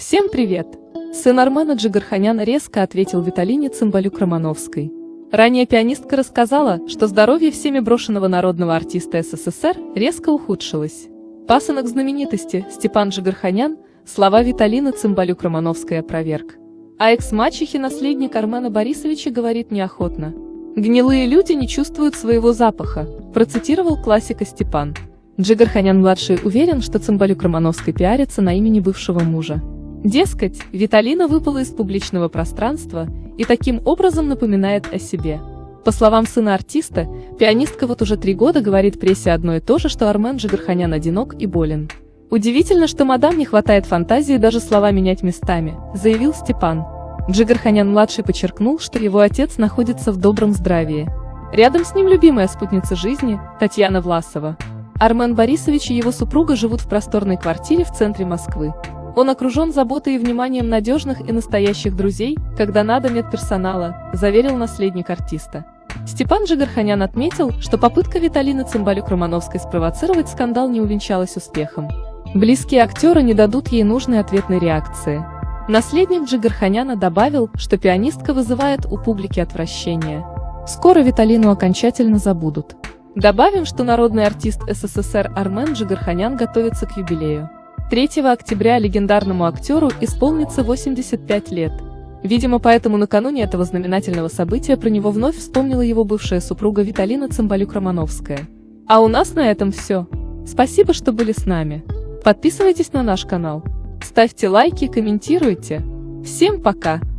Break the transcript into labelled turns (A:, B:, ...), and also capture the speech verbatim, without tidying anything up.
A: Всем привет! Сын Армена Джигарханяна резко ответил Виталине Цымбалюк-Романовской. Ранее пианистка рассказала, что здоровье всеми брошенного народного артиста СССР резко ухудшилось. Пасынок знаменитости Степан Джигарханян слова Виталины Цымбалюк-Романовской опроверг. А экс-мачехе наследник Армена Борисовича говорит неохотно. «Гнилые люди не чувствуют своего запаха», процитировал классика Степан. Джигарханян-младший уверен, что Цымбалюк-Романовской пиарится на имени бывшего мужа. Дескать, Виталина выпала из публичного пространства и таким образом напоминает о себе. По словам сына артиста, пианистка вот уже три года говорит прессе одно и то же, что Армен Джигарханян одинок и болен. «Удивительно, что мадам не хватает фантазии даже слова менять местами», заявил Степан. Джигарханян-младший подчеркнул, что его отец находится в добром здравии. Рядом с ним любимая спутница жизни, Татьяна Власова. Армен Борисович и его супруга живут в просторной квартире в центре Москвы. Он окружен заботой и вниманием надежных и настоящих друзей, когда надо медперсонала, заверил наследник артиста. Степан Джигарханян отметил, что попытка Виталины Цымбалюк-Романовской спровоцировать скандал не увенчалась успехом. Близкие актера не дадут ей нужной ответной реакции. Наследник Джигарханяна добавил, что пианистка вызывает у публики отвращение. Скоро Виталину окончательно забудут. Добавим, что народный артист СССР Армен Джигарханян готовится к юбилею. третьего октября легендарному актеру исполнится восемьдесят пять лет. Видимо, поэтому накануне этого знаменательного события про него вновь вспомнила его бывшая супруга Виталина Цымбалюк-Романовская. А у нас на этом все. Спасибо, что были с нами. Подписывайтесь на наш канал. Ставьте лайки, комментируйте. Всем пока!